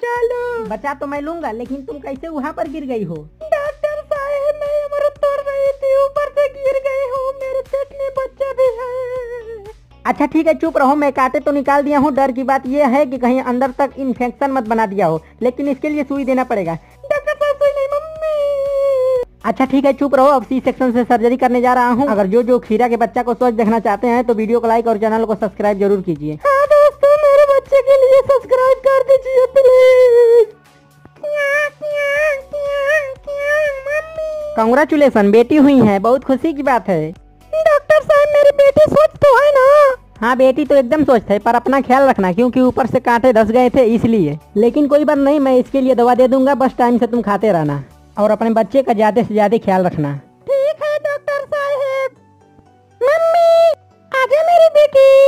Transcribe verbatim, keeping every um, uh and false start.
बचा लो। बचा तो मैं लूंगा, लेकिन तुम कैसे वहाँ पर गिर गई हो? डॉक्टर साहब मैं अमृत तोड़ रही थी, ऊपर से गिर गई हूँ, मेरे पेट में बच्चा भी है। अच्छा ठीक है, चुप रहो, मैं काटे तो निकाल दिया हूँ। डर की बात यह है कि कहीं अंदर तक इन्फेक्शन मत बना दिया हो, लेकिन इसके लिए सुई देना पड़ेगा। डॉक्टर साहब सुई नहीं, मम्मी। अच्छा ठीक है, चुप रहो, अब सी सेक्शन से सर्जरी करने जा रहा हूँ। अगर जो जो खीरा के बच्चा को स्वस्थ देखना चाहते हैं तो वीडियो को लाइक और चैनल को सब्सक्राइब जरूर कीजिए। हाँ दोस्तों, मेरे बच्चे के लिए सब्सक्राइब कर दीजिए प्लीज। कांग्रेचुलेसन, बेटी हुई है, बहुत खुशी की बात है। डॉक्टर साहब मेरी बेटी स्वस्थ तो है ना? हाँ बेटी तो एकदम स्वस्थ है, पर अपना ख्याल रखना क्योंकि ऊपर से कांटे धस गए थे इसलिए। लेकिन कोई बात नहीं, मैं इसके लिए दवा दे दूंगा, बस टाइम से तुम खाते रहना और अपने बच्चे का ज्यादा से ज्यादा ख्याल रखना। ठीक है डॉक्टर साहब। मम्मी आजा मेरी बेटी।